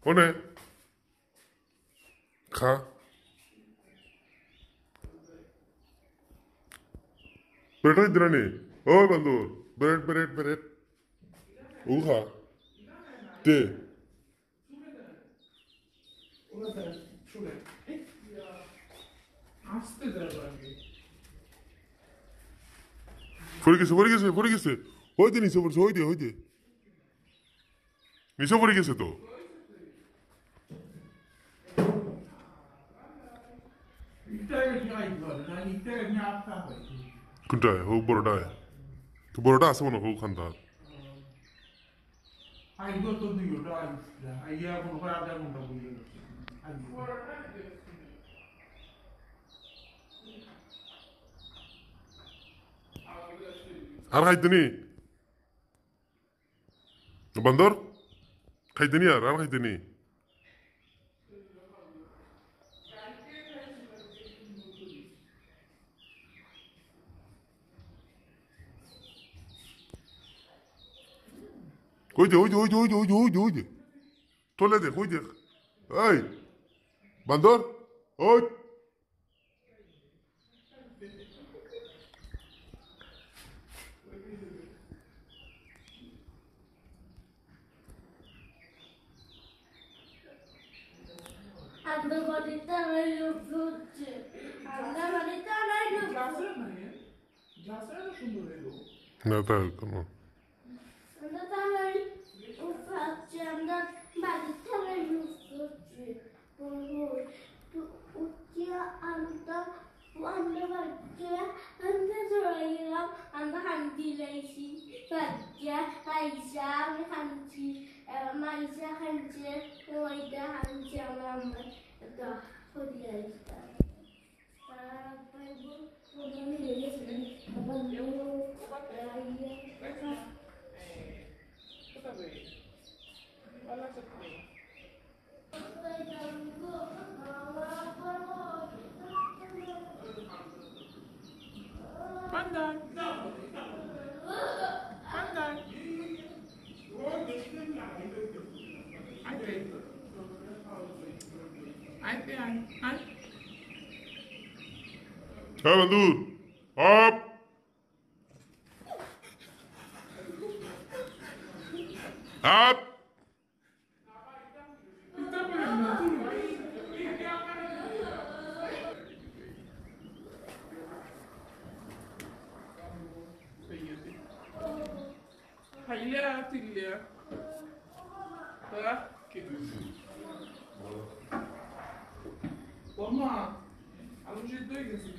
One খা bread হইতে না নি ও বন্ধু ব্রেড ব্রেড ব্রেড ও খা দে পড়ে গেছে পড়ে গেছে পড়ে গেছে হইতে নিচে পড়ছে হইতে হইতে নিচে পড়ে গেছে তো কোনটায় হোক বড়টায় তো বড়টা আছে মনে হোক খান্তা আর খাইতে নি বান্দর খাইতে নি আর খাইতে নি ওই যে তোলে দেখ ওই দেখ এই বান্দর ওই Anda balita নাই লোক হচ্ছে anda balita নাই লোক না তা কোনো anda তালাই হচ্ছে anda balita নাই লোক হচ্ছে উঠিয়া anda বাচ্চা anda জড়াইলাম anda হান্তি লাইছি বাচ্চা আইসা আমি হান্তি মাইসা হানছে ওইটা হানছে আমার একটা হরি আইসা Pandan. Pandan. হ্যাঁ বন্ধু আপ আপ Hayla tilla. Ha? Olma. Alım şey doy gelsin.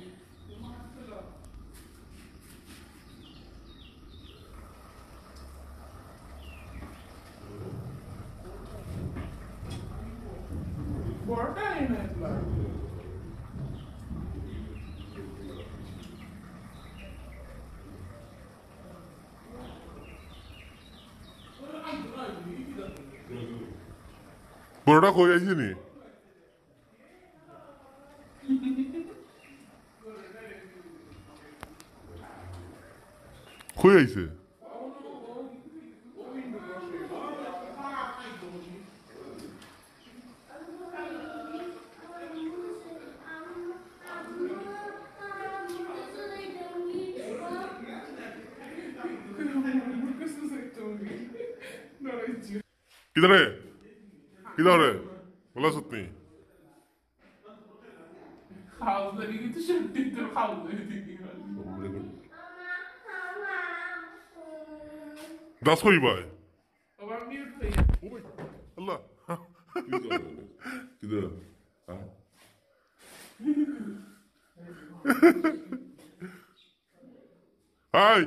Borda ne ettiler? বড়টা কই আইছে নি কই আইছে কিদারে কিদারে বলা সত্যি Havluları götürdüm havluları diyor. Das কই ভাই Babam bir yurttayım. ওই আল্লাহ কিদারে হ্যাঁ হাই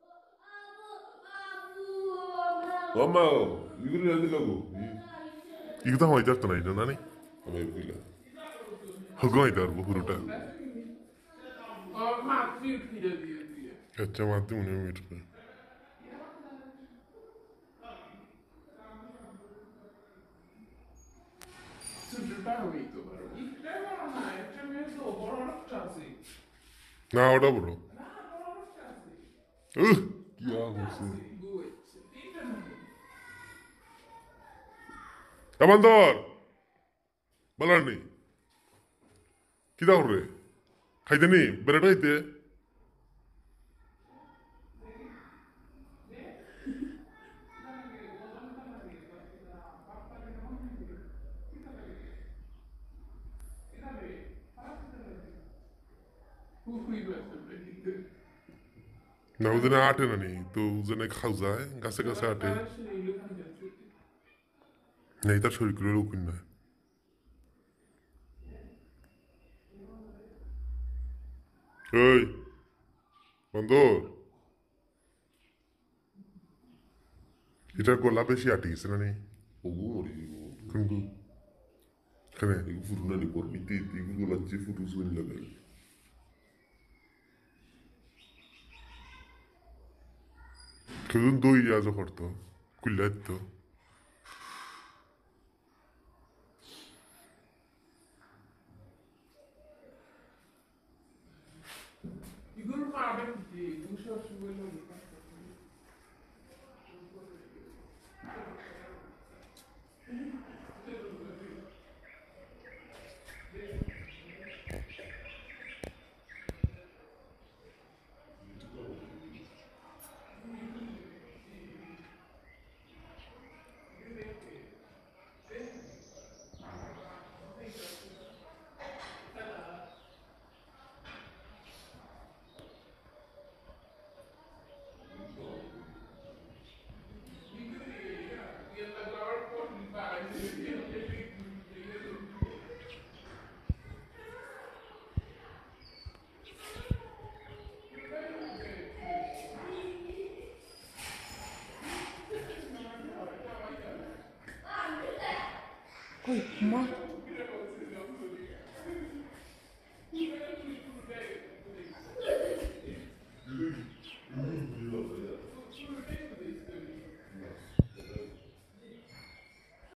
엄마 이거를 해야 되려고 이거 다 많이 잡잖아 이제 나니 엄마 이거 허공이다 뭐 후루다 Babam bir yurttayım diyor. 야짜 맞지 오늘 이렇게 Çocuklar mıydı var? İlkler var ama yaşamıyorsa o boranık çalsın. 나 오다 보러 Na boranık çalsın. 야 무슨 Bu etsin. Değil mi? বান্দর বলার নেই কি দাও রে খাইতে নি বেড়াটা খাইতে না ওজনে আটে না নি তো ওজনে খাও যায় গাছে গাছে আটে নেই তার শরীর করে রকুন না এই বন্দর এটা গলা বেশি আটে গেছে না নি ওগো মরি কিন্তু কেন এগো ফুরু না নি করবি তে এগো গলাচ্ছে ফুরু সুন লাগাই কেউ দই আজ করতো কুল্লাত তো Igor Marben, du schaust wohl noch nicht. Oi, ma.